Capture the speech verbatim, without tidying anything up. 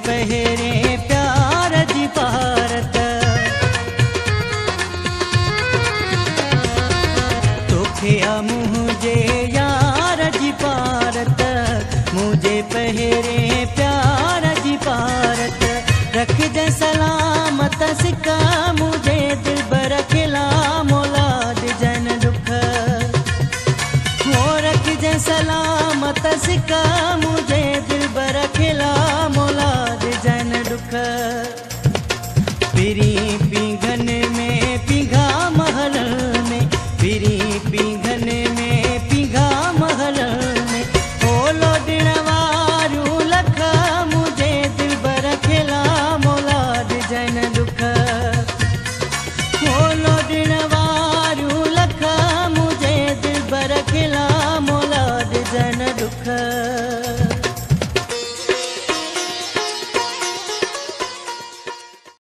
पहिरें प्यार जी भारत तोखे आ मुझे यार जी भारत मुझे पहिरें प्यार जी भारत रख दे सलामत सिका मुझे दिल बर खिला मौलाद जन दुख हो रख दे सलामत सिका मुझे दिल बर खिला मौलाद जन दुख पिरी पीघन में पीघा महल में पिरी पीघन में पीघा महल में ओलो दिन वारू लख मुझे दिल बर खिला मौलाद जन दुख ओलो दिन वारू लख मुझे दिल बर खिला मौलाद जन दुख।